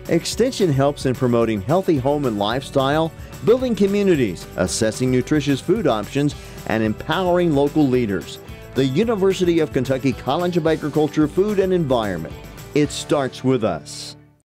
Extension helps in promoting healthy home and lifestyle, building communities, assessing nutritious food options, and empowering local leaders. The University of Kentucky College of Agriculture, Food and Environment. It starts with us.